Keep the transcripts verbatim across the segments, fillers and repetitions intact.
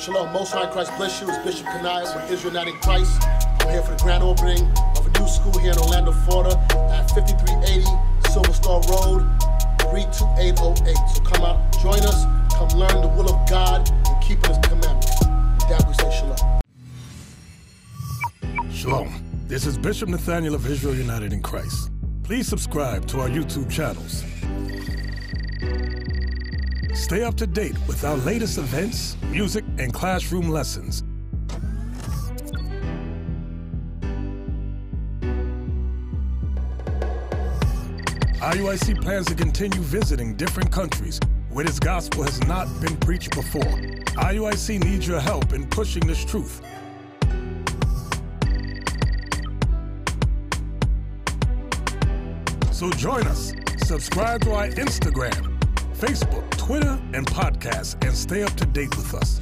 Shalom, Most High Christ bless you. It's Bishop Kanai with Israel in Christ. I'm here for the grand opening of a new school here in Orlando, Florida at fifty-three eighty Silver Star Road, three two eight oh eight. So come out, join us, come learn the will of God and keep His commandments. With that we say shalom. Shalom. This is Bishop Nathaniel of Israel United in Christ. Please subscribe to our YouTube channels. Stay up to date with our latest events, music, and classroom lessons. I U I C plans to continue visiting different countries where this gospel has not been preached before. I U I C needs your help in pushing this truth. So join us, subscribe to our Instagram, Facebook, Twitter, and podcasts, and stay up to date with us.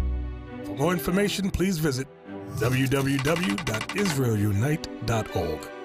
For more information, please visit w w w dot israel unite dot org.